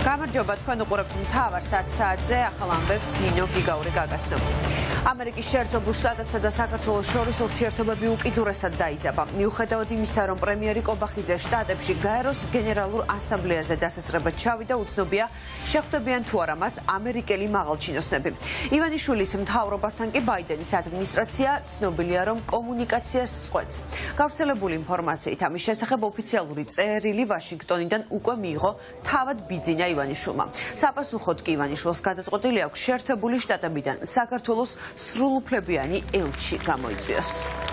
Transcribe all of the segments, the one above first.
გამარჯობა, თქვენ უყურებთ მთავარ საათზე ახალ ამბებს ნინო გიგაური გაგაცნობთ. ამერიკის შეერთებულ შტატებსა და საქართველოს შორის ურთიერთობები უკიდურესად დაიძაბა. მიუხედავად იმისა, რომ პრემიერი კობახიძე შტატებში გაეროს გენერალურ ასამბლეაზე დასასრებად ჩავიდა, უცნობია შეხვდებიან თუ არა მას ამერიკელი მაღალჩინოსნები. ივანიშვილის მთავრობასთან კი ბაიდენის ადმინისტრაცია ცნობილია, რომ კომუნიკაციას წყვეტს. გავრცელებული ინფორმაციით ამის შესახებ ოფიციალური წერილი ვაშინგტონიდან უკვე მიიღო თავად ბიძინა ივანიშვილმა. საპასუხოდ კი ივანიშვილს გადაწყვეტილი აქვს შეერთებული შტატებიდან საქართველოს სრულუფლებიანი ელჩი გამოიწვიოს.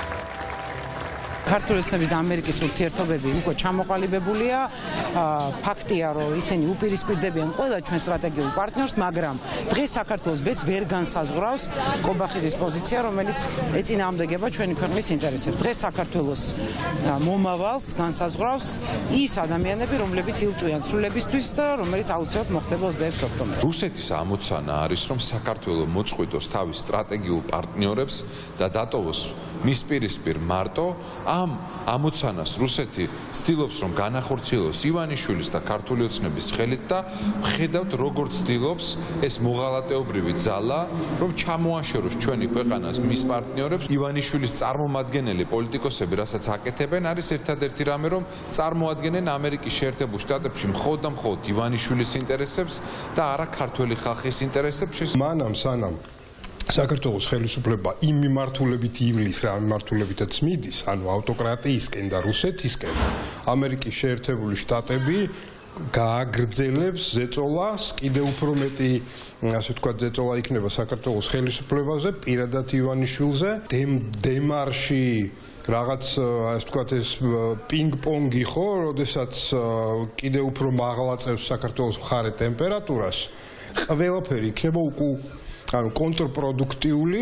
ქართულოსნების და ამერიკის ურთიერთობები უკვე ჩამოყალიბებულია. ფაქტია, რომ ისინი უპირისპირდებიან ყველა ჩვენ სტრატეგიულ პარტნიორს, მაგრამ დღეს საქართველოს ბედს ვერ განსაზღვრავს კობახიძის პოზიცია, რომელიც ეწინააღმდეგება ჩვენი ქვეყნის ინტერესებს. დღეს საქართველოს მომავალს განსაზღვრავს ის ადამიანები, რომლებიც ილტვიან ცვლილებისთვის და რომელიც აუცილებლად მოხდება 26 ოქტომბერს. რუსეთის ამოცანა არის, რომ საქართველოს მოწყვიტოს თავის სტრატეგიულ პარტნიორებს და დატოვოს მის პირისპირ მარტო. ამ ამოცანას რუსეთი ცდილობს, რომ განახორციელოს ივანიშვილის და ქართული ოცნების ხელით და ხედავთ, როგორ ცდილობს ეს მოღალატეობრივი ძალა, რომ ჩამოაშოროს ჩვენი ქვეყანას მის პარტნიორებს. ივანიშვილის წარმომადგენელი პოლიტიკოსები, რასაც აკეთებენ, არის ერთადერთი რამე, რომ წარმოადგენენ ამერიკის შეერთებულ შტატებში მხოლოდ და მხოლოდ ივანიშვილის ინტერესებს და არა ქართველი ხალხის ინტერესებს. სანამ საქართველოს ხელისუფლება იმ მიმართულებით ივლის, რა მიმართულებითაც მიდის, ანუ ავტოკრატიისკენ და რუსეთისკენ, ამერიკის შეერთებული შტატები გააგრძელებს ზეწოლას, კიდევ უფრო მეტი, ასე ვთქვათ, ზეწოლა იქნება საქართველოს ხელისუფლებაზე, პირადად ივანიშვილზე, დემარში რაღაც, ასე ვთქვათ, ეს პინგ-პონგი ხო, როდესაც კიდევ უფრო მაღლაწევს საქართველოს მხარე ტემპერატურას, ყველაფერი იქნება ანუ კონტრპროდუქტიული.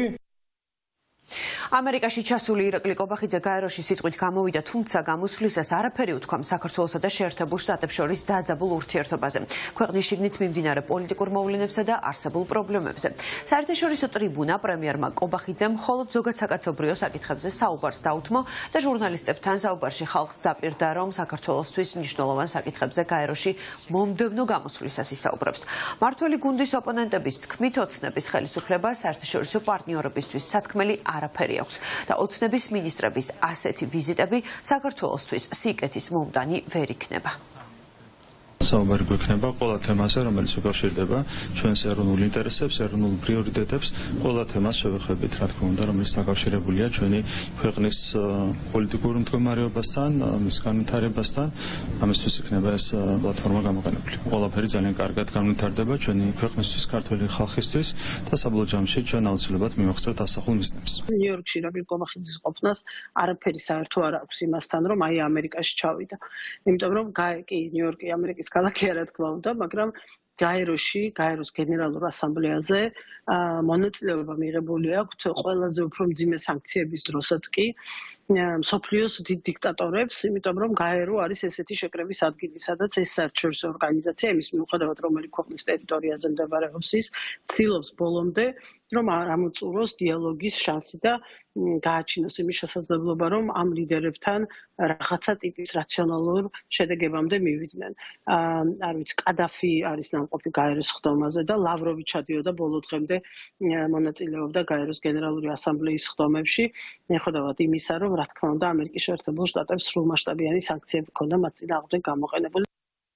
ამერიკაში ჩასული ირაკლი კობახიძე გაეროში სიტყვით გამოვიდა, თუმცა გამოსვლისას არაფერი უთქვა საქართველოსა და შეერთებულ შტატებს შორის დაძაბულ ურთიერთობაზე, ქვეყნის შიგნით მიმდინარე პოლიტიკურ მოვლენებსა და არსებულ პრობლემებზე. საერთაშორისო ტრიბუნა პრემიერმა კობახიძემ მხოლოდ ზოგად საკაცობრიო საკითხებზე საუბარს დაუთმო და ჟურნალისტებთან საუბარში ხალხს დაპირდა, რომ საქართველოსთვის მნიშვნელოვან საკითხებზე გაეროში მომდევნო გამოსვლისას ისაუბრებს. მართველი გუნდის ოპონენტების თქმით, ოცნების ხელისუფლება საერთაშორისო პარტნიორებისთვის სათქმელი არაფერი და ოცნების მინისტრების ასეთი ვიზიტები საქართველოსთვის სიკეთის მომდანი ვერ იქნება. საუბარი გვექნება ყველა თემაზე, რომელიც უკავშირდება ჩვენს ეროვნულ ინტერესებს, ეროვნულ პრიორიტეტებს, ყველა თემას შევეხებით, რა თქმა უნდა, რომელიც დაკავშირებულია ჩვენი ქვეყნის პოლიტიკურ მდგომარეობასთან, მის განვითარებასთან. ამისთვის იქნება ეს პლატფორმა გამოყენებული. ყველაფერი ძალიან კარგად განვითარდება ჩვენი ქვეყნისთვის, ქართული ხალხისთვის და საბოლოო ჯამში ჩვენ აუცილებლად მივახცევთ ასახულ მიზნებს. ნიუ-იორკში ირაკლი კობახიძის ყოფნას არაფერი საერთო არ აქვს იმასთან, რომ აი ამერიკაში ჩავიდა. იმიტომ რომ კი ნიუ-იორკი ამერიკის ქალაქი რა თქმა უნდა, მაგრამ გაეროს გენერალურ ასამბლეაზე მონაწილეობა მიღებული აქვს ყველაზე უფრო მძიმე სანქციების დროსაც კი მსოფლიოს დიდ დიქტატორებს, იმიტომ რომ გაერო არის ესეთი შეკრების ადგილი, სადაც ეს საერთაშორისო ორგანიზაცია, იმის მიუხედავად რომელი ქვეყნის ტერიტორიაზე მდებარეობს ის, ცდილობს ბოლომდე რომ ამოწუროს დიალოგის შანსი და გააჩინოს იმის შესაძლებლობა, რომ ამ ლიდერებთან რაღაცა ტიპის რაციონალურ შედეგებამდე მივიდნენ. არ ვიცი, კადაფი არის ნამყოფი გაეროს ხდომაზე და ლავროვი ჩადიოდა ბოლო დღემდე მონაწილეობდა გაეროს გენერალური ასამბლეის ხდომებში, მიუხედავად იმისა, რომ რა თქმა უნდა ამერიკის შეერთებულ შტატებს სრულმასშტაბიანი სანქციები ჰქონდა მათ წინააღმდეგ გამოყენებული.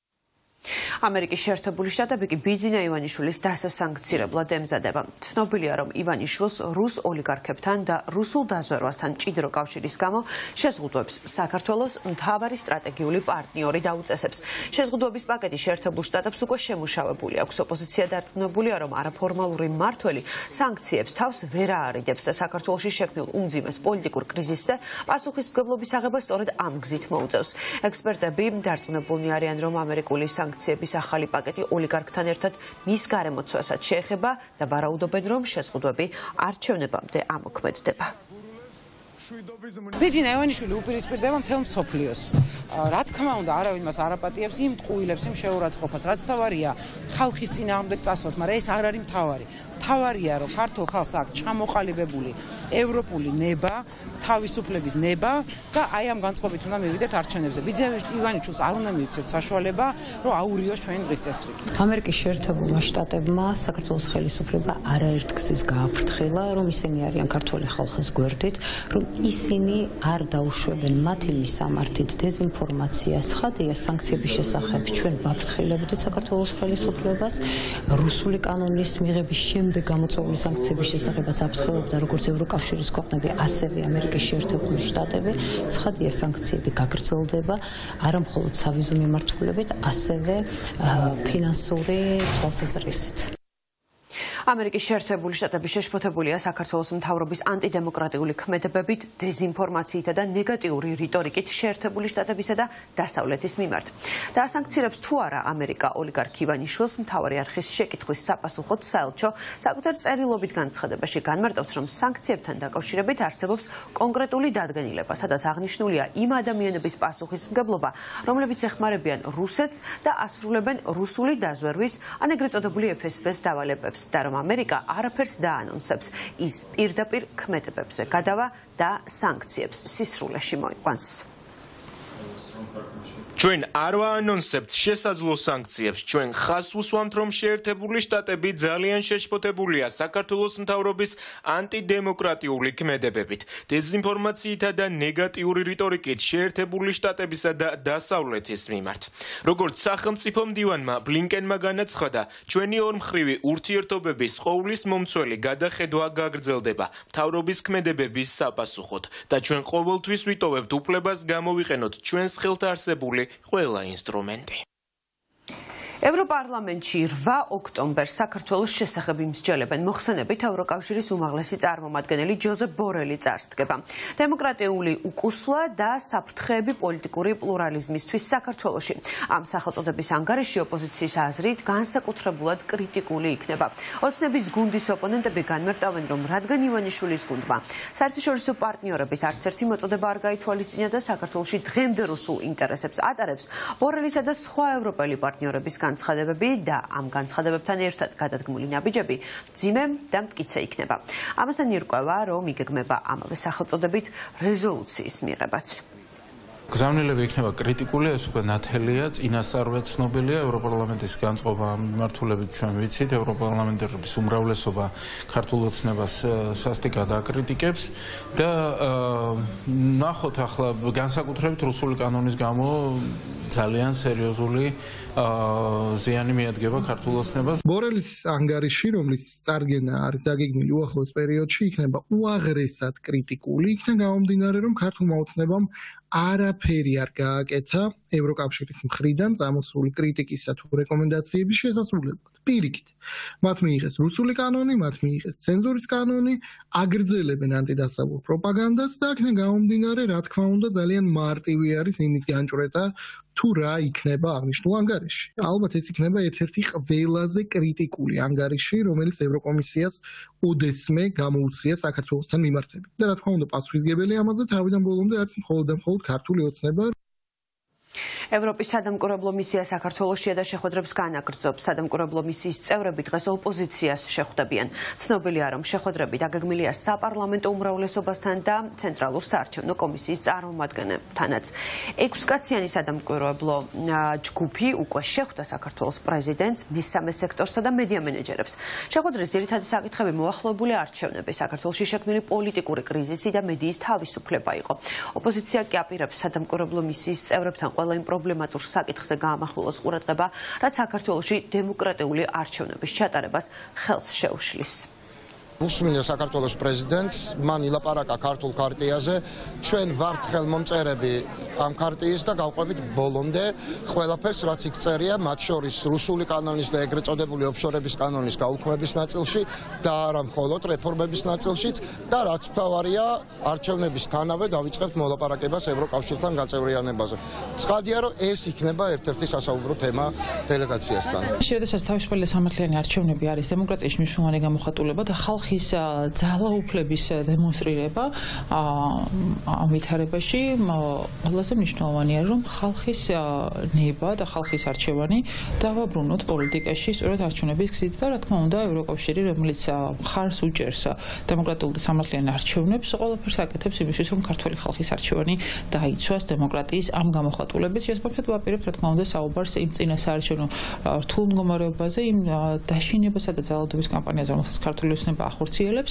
ამერიკის შეერთებული შტატები კი ბიძინა ივანიშვილის დასასანქცირებლად ემზადება. ცნობილია, რომ ივანიშვილს რუს ოლიგარქებთან და რუსულ დაზვერვასთან მჭიდრო კავშირის გამო შეზღუდვებს საქართველოს მთავარი სტრატეგიული პარტნიორი დაუწესებს. შეზღუდვების პაკეტი შეერთებულ შტატებს უკვე შემუშავებული აქვს. ოპოზიცია დარწმუნებულია, რომ არაფორმალური მმართველი სანქციებს თავს ვერ აარიდებს და საქართველოში შექმნილ უმძიმეს პოლიტიკურ კრიზისზე პასუხისმგებლობის აღება სწორედ ამ გზით მოუწევს. ექსპერტები დარწმუნებულნი არიან, რომ ამერიკული სანქციების ახალი პაკეტი ოლიგარქთან ერთად მის გარემოცვასაც შეეხება და ვარაუდობენ, რომ შეზღუდვები არჩევნებამდე ამოქმედდება. ბიძინა ივანიშვილი უპირისპირდება მთელ მსოფლიოს. რა თქმა უნდა, არავინ მას არ აპატიებს იმ ტყუილებს, იმ შეურაცხყოფას, რაც თავარია ხალხის წინააღმდეგ წასვლას, მაგრამ ეს არ არის მთავარი. მთავარია რომ ქართულ ხალხს აქვს ჩამოყალიბებული ევროპული ნება, თავისუფლების ნება და აი ამ განწყობით უნდა მივიდეთ არჩევნებზე. ბიძინა ივანიშვილს არ უნდა მივცეთ საშუალება, რომ აურიოს ჩვენი დღის წესრიგი. ამერიკის შეერთებულმა შტატებმა საქართველოს ხელისუფლება არაერთგზის გააფრთხილა, რომ ისინი არიან ქართული ხალხის გვერდით, რომ ისინი არ დაუშვებენ მათი მისამართით დეზინფორმაციას, ცხადია სანქციების შესახებ ჩვენ ვაფრთხილებთ საქართველოს ხელისუფლებას, რუსული კანონის მიღების შემდეგ გამოწვეული სანქციების შესახებაც აფრთხილებდა როგორც ევროკავშირის ქვეყნები, ასევე ამერიკის შეერთებული შტატები. ცხადია სანქციები გაგრძელდება არა მხოლოდ სავიზო მიმართულებით, ასევე ფინანსური თვალსაზრისით. ამერიკის შეერთებული შტატები შეშფოთებულია საქართველოს მთავრობის ანტიდემოკრატიული ქმედებებით, დეზინფორმაციითა და ნეგატიური რიტორიკით შეერთებული შტატებისა და დასავლეთის მიმართ. დაასანქცირებს თუ არა ამერიკა ოლიგარქ ივანიშვილს, მთავარი არხის შეკითხვის საპასუხოდ საელჩო საკუთარ წერილობით განცხადებაში განმარტავს, რომ სანქციებთან დაკავშირებით არსებობს კონკრეტული დადგენილება, სადაც აღნიშნულია იმ ადამიანების პასუხისმგებლობა, რომლებიც ეხმარებიან რუსეთს და ასრულებენ რუსული დაზვერვის ან ეგრეთ წოდებული FSB-ს დავალებებს და რომ ამერიკა არაფერს დაანონსებს, ის პირდაპირ ქმედებებზე გადავა და სანქციებს სისრულეში მოიყვანს. ჩვენ არ ვაანონსებთ შესაძლო სანქციებს, ჩვენ ხაზს უსვამთ, რომ შეერთებული შტატები ძალიან შეშფოთებულია საქართველოს მთავრობის ანტიდემოკრატიული ქმედებებით, დეზინფორმაციითა და ნეგატიური რიტორიკით შეერთებული შტატებისა და დასავლეთის მიმართ. როგორც სახელმწიფო მდივანმა ბლინკენმა განაცხადა, ჩვენი ორმხრივი ურთიერთობების ყოვლის მომცველი გადახედვა გაგრძელდება მთავრობის ქმედებების საპასუხოდ და ჩვენ ყოველთვის ვიტოვებთ უფლებას გამოვიყენოთ ჩვენს ხელთ არსებული ყველა ინსტრუმენტი. ევროპარლამენტში 8 ოქტომბერს საქართველოს შესახებ იმსჯელებენ მოხსენებით ევროკავშირის უმაღლესი წარმომადგენელი ჯოზეფ ბორელი წარსდგება. დემოკრატიული უკუსვლა და საფრთხეები პოლიტიკური პლურალიზმისთვის საქართველოში. ამ სახელწოდების ანგარიში ოპოზიციის აზრით განსაკუთრებულად კრიტიკული იქნება. ოცნების გუნდის ოპონენტები განმარტავენ, რომ რადგან ივანიშვილის გუნდმა საერთაშორისო პარტნიორების არც ერთი მოწოდება არ გაითვალისწინა და საქართველოში დღემდე რუსულ ინტერესებს ატარებს, ბორელისა და სხვა ევროპელი პარტნიორების განცხადებები და ამ განცხადებებთან ერთად გადადგმული ნაბიჯები მძიმე და მტკიცე იქნება. ამასთან ირკვევა, რომ იგეგმება ამავე სახელწოდებით რეზოლუციის მიღებაც. გზავნილები იქნება კრიტიკული, ეს უკვე ნათელია, წინასწარვე ცნობილია, ევროპარლამენტის განწყობა მიმართულებით ჩვენ ვიცით, ევროპარლამენტარების უმრავლესობა ქართულ ოცნებას სასტიკად აკრიტიკებს და ნახოთ ახლა განსაკუთრებით რუსული კანონის გამო ძალიან სერიოზული ზიანი მიადგება ქართულ ოცნებას. ბორელის ანგარიში, რომლის წარდგენა არის დაგეგმილი უახლოეს პერიოდში, იქნება უაღრესად კრიტიკული, იქნება გამომდინარე, რომ ქართულმა ოცნებამ არაფერი არ გააკეთა ევროკავშირის მხრიდან წამოსული კრიტიკისა თუ რეკომენდაციების შესასრულებლად. პირიქით, მათ მიიღეს რუსული კანონი, მათ მიიღეს ცენზურის კანონი, აგრძელებენ ანტიდასავლურ პროპაგანდას და აქედან გამომდინარე, რა თქმა უნდა, ძალიან მარტივი არის იმის განჭვრეტა, თუ რა იქნება აღნიშნულ ანგარიში. ალბათ ეს იქნება ერთ-ერთი ყველაზე კრიტიკული ანგარიში, რომელიც ევროკომისიას ოდესმე გამოუცია საქართველოსთან მიმართებით. და რა თქმა უნდა, პასუხისმგებელი ამაზე თავიდან ბოლომდე არის მხოლოდ და მხოლოდ ქართული ოცნება. ევროპის სადამკვირვებლო მისია საქართველოშია და შეხვედრებს განაგრძობს. სადამკვირვებლო მისიის წევრები დღეს ოპოზიციას შეხვდებიან. ცნობილია, რომ შეხვედრები დაგეგმილია საპარლამენტო უმრავლესობასთან და ცენტრალურ საარჩევნო კომისიის წარმომადგენლებთანაც. 6 კაციანი სადამკვირვებლო ჯგუფი უკვე შეხვდა საქართველოს პრეზიდენტს, მესამე სექტორსა და მედია მენეჯერებს. შეხვედრის ძირითადი საკითხები მოახლოებული არჩევნები, საქართველოში შექმნილი პოლიტიკური კრიზისი და მედიის თავისუფლება იყო. ოპოზიცია კი აპირებს სადამკვირვებლო მისიის წევრებთან ყველა იმ პრობლემატურ საკითხზე გაამახვილოს ყურადღება, რაც საქართველოში დემოკრატიული არჩევნების ჩატარებას ხელს შეუშლის. უსმინე საქართველოს პრეზიდენტს, მან ილაპარაკა ქართულ ქარტიაზე, ჩვენ ვართ ხელმომწერები ამ ქარტიის და გავყვებით ბოლომდე ყველაფერს, რაც იქ წერია, მათ შორის რუსული კანონის და ეგრეთ წოდებული ოფშორების კანონის გაუქმების ნაწილში და არა მხოლოდ რეფორმების ნაწილშიც და რაც მთავარია, არჩევნებისთანავე დავიწყებთ მოლაპარაკებას ევროკავშირთან გაწევრიანებაზე. ცხადია, რომ ეს იქნება ერთ-ერთი სასაუბრო თემა დელეგაციასთან. შესაძლოა თავისუფალი და სამართლიანი არჩევნები არის დემოკრატიის მნიშვნელოვანი გამოხატულება და ხალხი ხალხის ძალაუფლების დემონსტრირება ამ ვითარებაში ყველაზე მნიშვნელოვანია, რომ ხალხის ნება და ხალხის არჩევანი დავაბრუნოთ პოლიტიკაში სწორედ არჩევნების გზით და რა თქმა უნდა ევროკავშირი, რომელიც მხარს უჭერს დემოკრატიულ და სამართლიან არჩევნებს, ყველაფერს აკეთებს იმისთვის, რომ ქართველი ხალხის არჩევანი დაიცვას დემოკრატიის ამ გამოხატულებით. შესაბამისად ვაპირებთ რა თქმა უნდა საუბარს იმ წინასაარჩევნო რთულ მდგომარეობაზე, იმ დაშინებასა და ძალადობის კამპანიაზე, რომელსაც ქართული ოცნება ახორციელებს.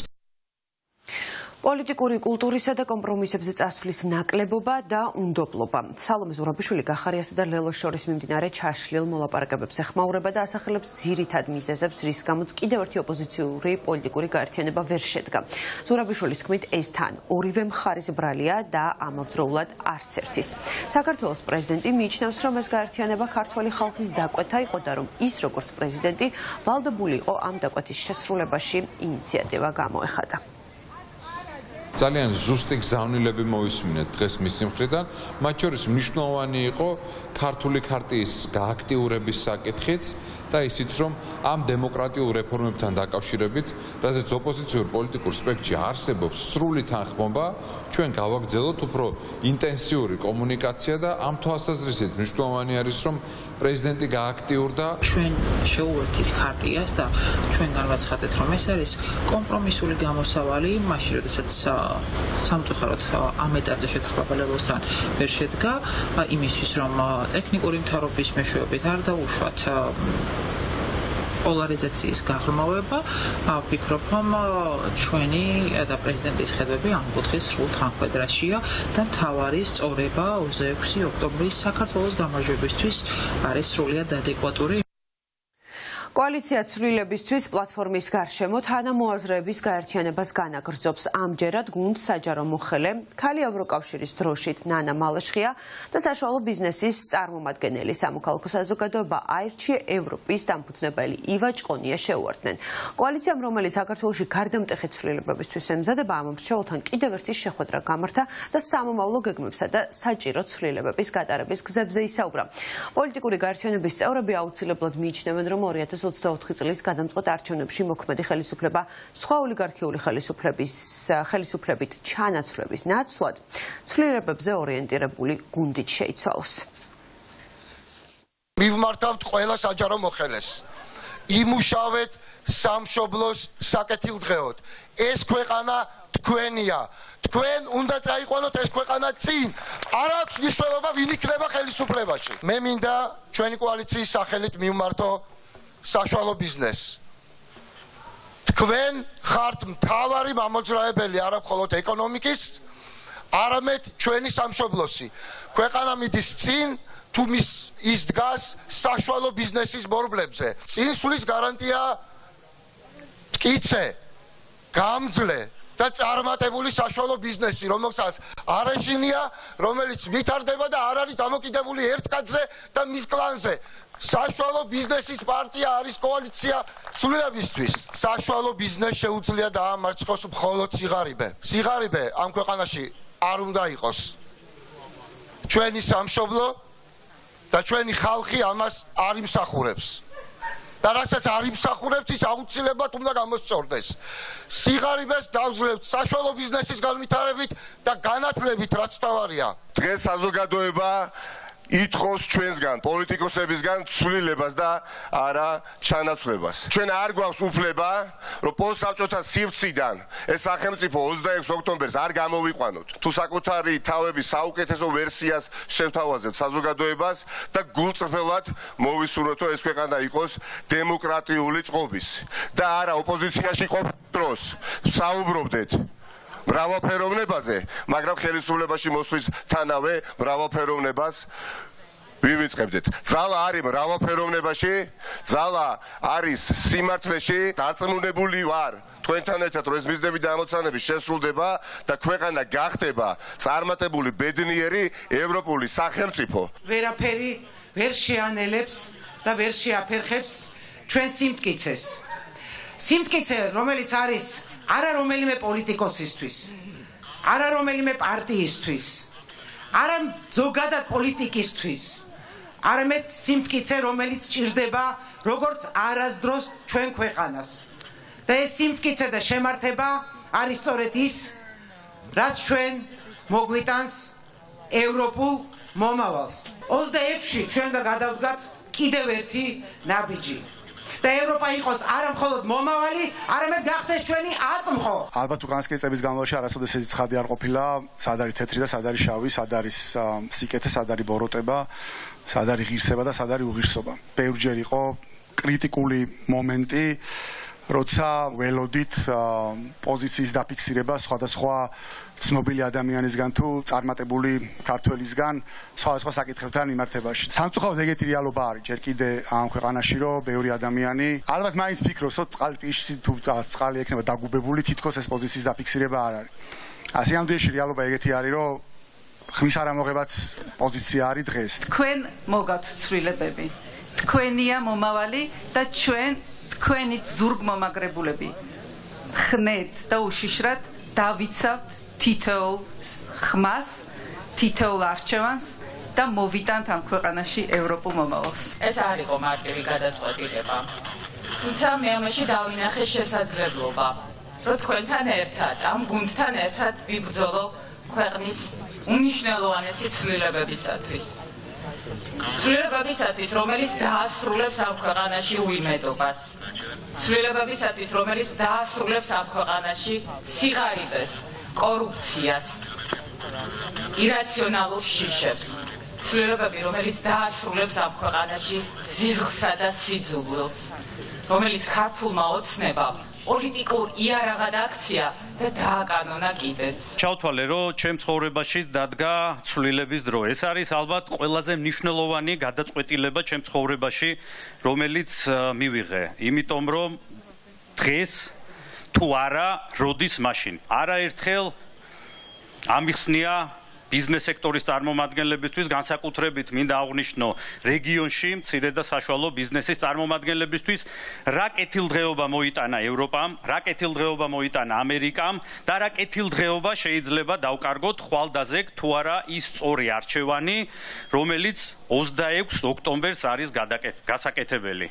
პოლიტიკური კულტურისა და კომპრომისებზე წასვლის ნაკლებობა და უნდობლობა. სალომე ზურაბიშვილი გახარიასა და ლელოს შორის მიმდინარე ჩაშლილ მოლაპარაკებებს ეხმაურება და ასახელებს ძირითად მიზეზებს, რის გამოც კიდევ ერთი ოპოზიციური პოლიტიკური გაერთიანება ვერ შედგა. ზურაბიშვილის თქმით, ეს თან ორივე მხარის ბრალია და ამავდროულად არც ერთის. საქართველოს პრეზიდენტი მიიჩნევს, რომ ეს გაერთიანება ქართველი ხალხის დაკვეთა იყო და რომ ის, როგორც პრეზიდენტი, ვალდებული იყო ამ დაკვეთის შესრულებაში ინიციატივა გამოეხატა. ძალიან ზუსტი გზავნილები მოვისმინეთ დღეს მისი მხრიდან, მათ შორის მნიშვნელოვანი იყო ქართული ქარტიის გააქტიურების საკითხიც და ისიც, რომ ამ დემოკრატიულ რეფორმებთან დაკავშირებით, რაზეც ოპოზიციურ პოლიტიკურ სპექტრში არსებობს სრული თანხმობა, ჩვენ გავაგრძელოთ უფრო ინტენსიური კომუნიკაცია და ამ თვალსაზრისით მნიშვნელოვანი არის, რომ პრეზიდენტი გააქტიურდა. ჩვენ შეუერთდით ქარტიას და ჩვენ განვაცხადეთ, რომ ეს არის კომპრომისული გამოსავალი, მაშინ როდესაც სამწუხაროდ ამ ეტაპზე შეთანხმებულებასთან ვერ შედგა, იმისთვის, რომ ტექნიკური მთავრობის მეშვეობით არ დაუშვათ პოლარიზაციის გაღრმავება, ვფიქრობ, რომ ჩვენი და პრეზიდენტის ხედვები ამ კუთხის სრულ თანხმედრაშია და მთავარი სწორება 26 ოქტომბრის საქართველოს გამარჯვებისთვის არის სრულიად ადეკვატური. კოალიცია ცვლილებისთვის პლატფორმის გარშემო თანამოაზრეების გაერთიანებას განაგრძობს. ამჯერად გუნდ საჯარო მოხელე, ქალი ევროკავშირის დროშით ნანა მალაშხია და საშუალო ბიზნესის წარმომადგენელი სამოქალაქო საზოგადოება აირჩიე ევროპის დამფუძნებელი ივა ჭყონია შეუერთდნენ. კოალიციამ, რომელიც საქართველოში გარდამტეხი ცვლილებებისთვის ემზადება, ამ მრჩეველთან კიდევ ერთი შეხვედრა გამართა და სამომავლო გეგმებსა და საჭირო ცვლილებების გატარების გზებზე ისაუბრა. პოლიტიკური გაერთიანების წევრები აუცილებლად მიიჩნევენ, რომ 2024 წლის გადამწყვეტ არჩევნებში მოქმედი ხელისუფლება სხვა ოლიგარქიული ხელისუფლებით ჩანაცვლების ნაცვლად ცვლილებებზე ორიენტირებული გუნდით შეიცვალოს. მივმართავთ ყველა საჯარო მოხელეს. იმუშავეთ სამშობლოს საკეთილდღეოდ. ეს ქვეყანა თქვენია. თქვენ უნდა წაიყვანოთ ეს ქვეყანა წინ. არ აქვს მნიშვნელობა ვინ იქნება ხელისუფლებაში. მე მინდა ჩვენი კოალიციის სახელით მივმართო საშუალო ბიზნესს. თქვენ ხართ მთავარი მამოძრავებელი არა მხოლოდ ეკონომიკის, არამედ ჩვენი სამშობლოსი. ქვეყანა მიდის წინ, თუ ის დგას საშუალო ბიზნესის ბორბლებზე. წინსვლის გარანტია მტკიცე, გამძლე და წარმატებული საშუალო ბიზნესი, რომელსაც არ ეშინია, რომელიც ვითარდება და არ არის დამოკიდებული ერთ კაცზე და მის კლანზე. საშუალო ბიზნესის პარტია არის კოალიცია ცვლილებისთვის. საშუალო ბიზნესს შეუძლია დაამარცხოს მხოლოდ სიღარიბე. სიღარიბე ამ ქვეყანაში არ უნდა იყოს. ჩვენი სამშობლო და ჩვენი ხალხი ამას არ იმსახურებს. და რასაც არ იმსახურებს, ის აუცილებლად უნდა გამოსწორდეს. სიღარიბეს დავძლევთ საშუალო ბიზნესის განვითარებით და განათლებით, რაც თავარია. დღეს საზოგადოება ითხოვს ჩვენსგან, პოლიტიკოსებისგან ცვლილებას და არა ჩანაცვლებას. ჩვენ არ გვაქვს უფლება, რომ პოსტსაბჭოთა სივრციდან ეს სახელმწიფო 26 ოქტომბერს არ გამოვიყვანოთ. თუ საკუთარი თავების საუკეთესო ვერსიას შევთავაზებთ საზოგადოებას და გულწრფელად მოვისურვოთ, რომ ეს ქვეყანა იყოს დემოკრატიული წყობის და არა ოპოზიციაში ყოფნის დროს საუბრობდეთ მრავალფეროვნებაზე, მაგრამ ხელისუფლებაში მოსვლის თანავე მრავალფეროვნებას ვივიწყებდეთ. ძალა არის მრავალფეროვნებაში, ძალა არის სიმართლეში. დარწმუნებული ვარ თქვენთან ერთად, რომ ეს მიზნები და ამოცანები შესრულდება და ქვეყანა გახდება წარმატებული ბედნიერი ევროპული სახელმწიფო. ვერაფერი ვერ შეანელებს და ვერ შეაფერხებს ჩვენ სიმტკიცეს. სიმტკიცე, რომელიც არის არა რომელიმე პოლიტიკოსისთვის, არა რომელიმე პარტიისთვის, არა ზოგადად პოლიტიკისთვის, არამედ სიმტკიცე, რომელიც ჭირდება როგორც არასდროს ჩვენ ქვეყანას. და ეს სიმტკიცე და შემართება არის სწორედ ის, რაც ჩვენ მოგვიტანს ევროპულ მომავალს. 26-ში ჩვენ და გადავდგათ კიდევ ერთი ნაბიჯი. და ევროპა იყოს არა მხოლოდ მომავალი, არამედ გახდეს ჩვენი აწმყო. ალბათ უკანასკნელი წლების განმავლობაში არასოდეს ეს ცხადი არ ყოფილა, სად არის თეთრი და სად არის შავი, სად არის სიკეთე, სად არის ბოროტება, სად არის ღირსება და სად არის უღირსობა. ბევრჯერ იყო კრიტიკული მომენტი, როცა ველოდით პოზიციის დაფიქსირება სხვადასხვა ცნობილი ადამიანისგან თუ წარმატებული ქართველისგან სხვადასხვა საკითხებთან მიმართებაში. სამწუხაროდ ეგეთი რეალობა არის ჯერ კიდე ამ ქვეყანაში, რომ ბევრი ადამიანი ალბათ მაინც ფიქრობს, რომ წყალპიში თუ წყალი ექნება დაგუბებული, თითქოს ეს პოზიციის დაფიქსირება არ არის. ასე ამდენში რეალობა ეგეთი არის, რომ ხმის არამოღებაც პოზიცია არის დღეს. თქვენ მოგავთ ცვლილებები. თქვენია მომავალი და ჩვენ თქვენი ზურგმომაგრებულები. ხნეთ და უშიშრად დავიცავთ თითოეულ ხმას, თითოეულ არჩევანს და მოვიტანთ ამ ქვეყანაში ევროპულ მომავალს. ეს არ იყო მარტივი გადაწყვეტილება. თუმცა მე ამაში დავინახე შესაძლებლობა, რომ თქვენთან ერთად, ამ გუნდთან ერთად ვიბრძოლო ქვეყნის უნიშნელოვანესი ცვლილებებისათვის. ცვლილებებისათვის, რომელიც დაასრულებს ამ ქვეყანაში უიმედობას. ცვლილებებისათვის, რომელიც დაასრულებს ამ ქვეყანაში სიღარიბეს, კორუფციას, ირაციონალურ შიშებს. ცვლილებები, რომელიც დაასრულებს ამ ქვეყანაში ზიზღსა და სიძულვილს, რომელიც ქართულმა ოცნებამ პოლიტიკურ იარაღად აქცია და დააკანონა კიდეც. ჩავთვალე, რომ ჩემ ცხოვრებაში დადგა ცვლილების დრო. ეს არის ალბათ ყველაზე მნიშვნელოვანი გადაწყვეტილება ჩემ ცხოვრებაში, რომელიც მივიღე. იმიტომ რომ დღეს თუ არა, როდის მაშინ. არაერთხელ ამიხსნია ბიზნეს სექტორის წარმომადგენლებისთვის, განსაკუთრებით მინდა აღვნიშნო რეგიონში მცირე და საშუალო ბიზნესის წარმომადგენლებისთვის, რა კეთილდღეობა მოიტანა ევროპამ, რა კეთილდღეობა მოიტანა ამერიკამ და რა კეთილდღეობა შეიძლება დავკარგოთ ხვალდაზე თუ არა ის სწორი არჩევანი, რომელიც 26 ოქტომბერს არის გასაკეთებელი.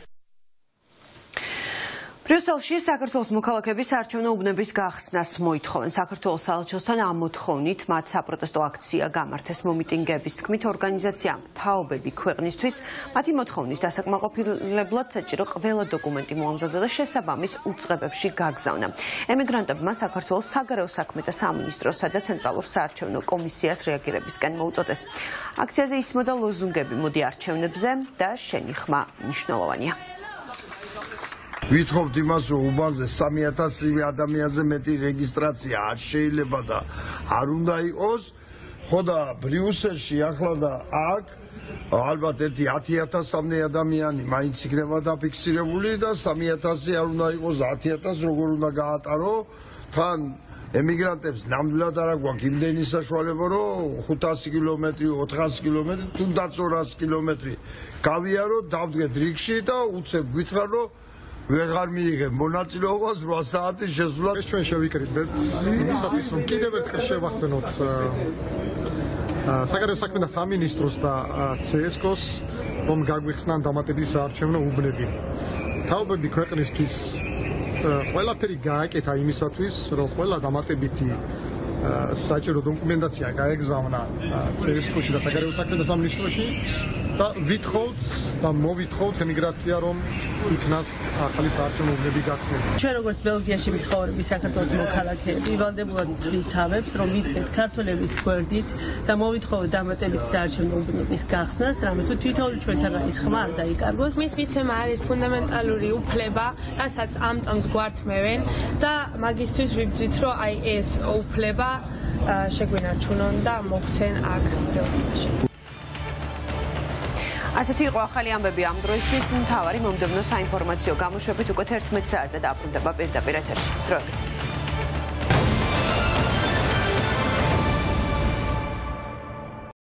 ბრიუსელში საქართველოს მოქალაქეების საარჩევნო უბნების გახსნას მოითხოვენ. საქართველოს საელჩოსთან ამ მოთხოვნით მათ საპროტესტო აქცია გამართეს. მომიტინგეების თქმით, ორგანიზაციამ თაობები ქვეყნისთვის მათი მოთხოვნის დასაკმაყოფილებლად საჭირო ყველა დოკუმენტი მოამზადა და შესაბამის უწყებებში გაგზავნა. ემიგრანტებმა საქართველოს საგარეო საქმეთა სამინისტროსა და ცენტრალურ საარჩევნო კომისიას რეაგირებისკენ მოუწოდეს. აქციაზე ისმოდა ლოზუნგები „მოდი არჩევნებზე“ და „შენი ხმა მნიშვნელოვანია“. ვითხოვთ იმას, რომ უბანზე 3000 ადამიანზე მეტი რეგისტრაცია არ შეიძლება და არ უნდა იყოს, ხო და ბრიუსელში ახლა და აქ ალბათ ერთი 10000-მდე ადამიანი მაინც იქნება დაფიქსირებული და 3000 არ უნდა იყოს, 10000 როგორ უნდა გაატარო, თან ემიგრანტებს ნამდვილად არ აქვს იმდენი საშუალება, რომ 500 კილომეტრი, 400 კილომეტრი, თუნდაც 200 კილომეტრი გავიაროთ, დავდგეთ რიგში და უცებ გვითხრა, რომ ვეღარ მიიღებ მონაწილეობას 8 საათის შესვლად. ეს ჩვენ შევიკრიბეთ იმისათვის, რომ კიდევ ერთხელ შევახსენოთ საგარეო საქმეთა სამინისტროს და CSKOS, რომ გაგვიხსნან დამატებითი საარჩევნო უბნები. თაობები ქვეყნისთვის ყველაფერი გააკეთა იმისათვის, რომ ყველა დამატებითი საჭირო დოკუმენტაცია გაეგზავნა CSKOS-ში და საგარეო საქმეთა სამინისტროში და ვითხოვთ და მოვითხოვთ ემიგრაცია, რომ იქნას ახალი საარჩევნო უბნები გახსნები. ჩვენ როგორც ბელგიაში მცხოვრები საქართველოს მოქალაქეები ვალდებულად ვითავებს, რომ მივიდეთ ქართველების გვერდით და მოვითხოვოთ დამატებითი საარჩევნო უბნების გახსნას, რამე თუ თითოეული ჩვენთან ის ხმა არ დაიკარგოს. მის მიცემა არის ფუნდამენტალური უფლება, რასაც ამ წამს გვართმევენ და მაგისთვის ვიბრძვით, რომ აი ეს უფლება შეგვინარჩუნონ და მოგვცენ აქ ბელგიაში. ასეთი იყო ახალი ამბები ამ დროისთვის. მთავარი მომდევნო საინფორმაციო გამოშვებით უკვე 11 საათზე დაბრუნდება პირდაპირ ეთერში. დროებით.